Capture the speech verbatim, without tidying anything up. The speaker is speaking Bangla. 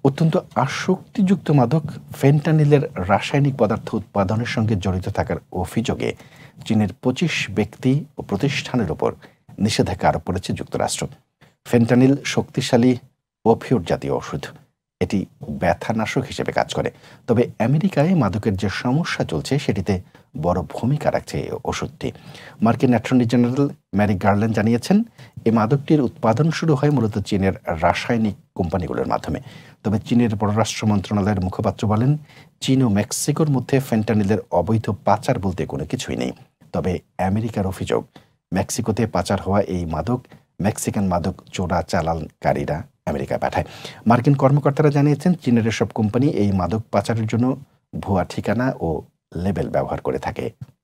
অত্যন্ত আসক্তিযুক্ত মাদক ফেনটানিলের রাসায়নিক পদার্থ উৎপাদনের সঙ্গে জড়িত থাকার অভিযোগে চীনের পঁচিশ ব্যক্তি ও প্রতিষ্ঠানের ওপর নিষেধাজ্ঞা আরোপ করেছে যুক্তরাষ্ট্র। ফেনটানিল শক্তিশালী ওপিওড জাতীয় ওষুধ। এটি ব্যথানাশক হিসেবে কাজ করে। তবে আমেরিকায় মাদকের যে সমস্যা চলছে সেটিতে বড় ভূমিকা রাখছে এই ওষুধটি। মার্কিন অ্যাটর্নি জেনারেল ম্যারিক গারল্যান্ড জানিয়েছেন, এই মাদকটির উৎপাদন শুরু হয় মূলত চীনের রাসায়নিক কোম্পানিগুলোর মাধ্যমে। তবে চীনের পররাষ্ট্র মন্ত্রণালয়ের মুখপাত্র বলেন, চীন ও মেক্সিকোর মধ্যে ফেনটানিলের অবৈধ পাচার বলতে কোনো কিছুই নেই। তবে আমেরিকার অভিযোগ, মেক্সিকোতে পাচার হওয়া এই মাদক মেক্সিকান মাদক চোরাচালানকারীরা আমেরিকায় পাঠায়। মার্কিন কর্মকর্তারা জানিয়েছেন, চীনের এসব কোম্পানি এই মাদক পাচারের জন্য ভুয়া ঠিকানা ও লেবেল ব্যবহার করে থাকে।